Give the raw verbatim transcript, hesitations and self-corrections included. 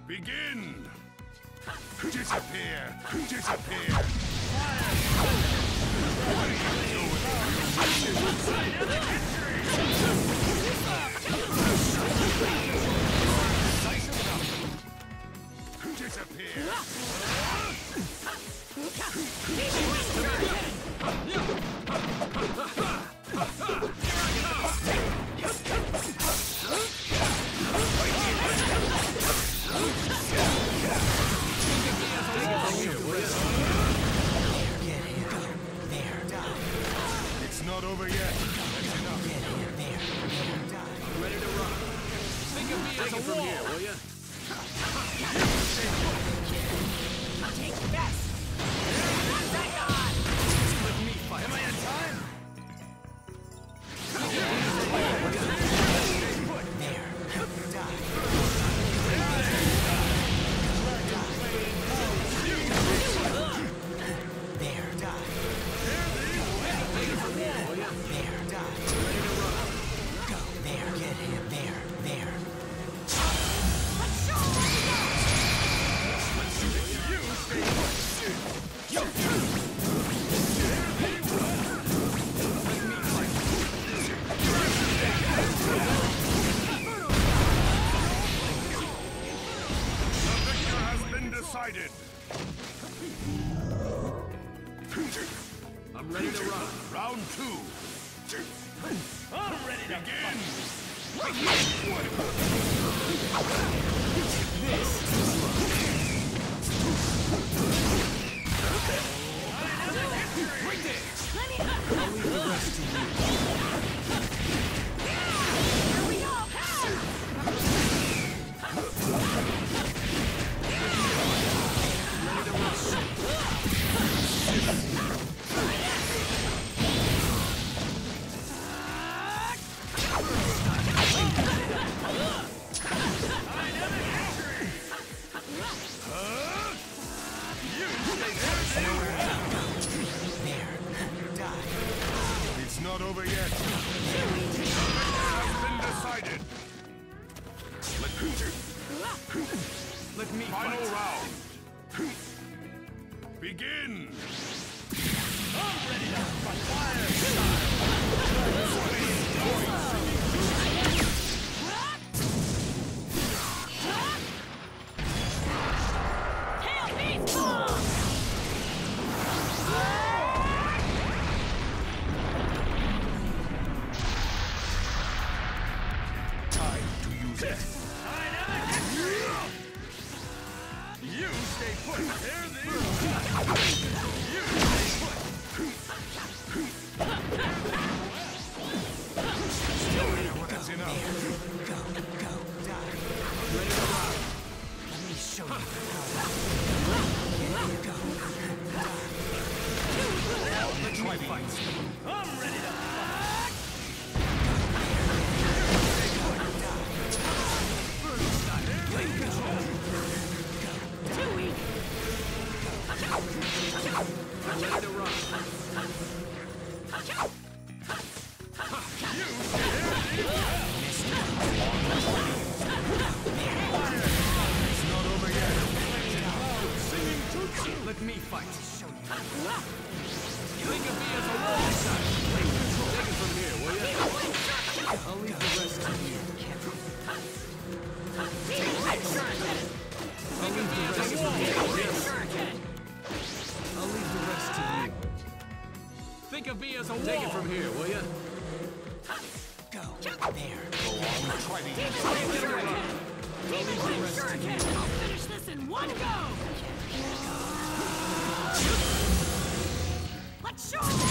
Begin! Disappear! Disappear! What are you doing? Disappear! It's not over yet. That's enough. I'm ready to rock. Think of me as a wall. From here, will ya? Take this! Let me fight. Am I in time? Decided. I'm ready to rock. Round two. I'm ready to begin. It's not over yet. Has been decided. Let me Final fight. round. Begin. I'm ready to fight. Fire Time to use it. You stay put. Here the you stay put. That's enough. Go, go, die. Ready to rock. Let me show you how. Go, Let me fight. I'm ready to fight. too weak. I'm ready to rock. It's not over yet. Singing Tootsie. Let me fight. Think of me as a wall shot. Take control. Take it from here, will you? I'll leave the rest to you. Think of me as a wall. I'll leave the rest to you. Think of me as a wall. Take it from here, will you? Go, there. Go on, try the I'll leave the rest to you. I'll finish this in one go! Let's show 'em!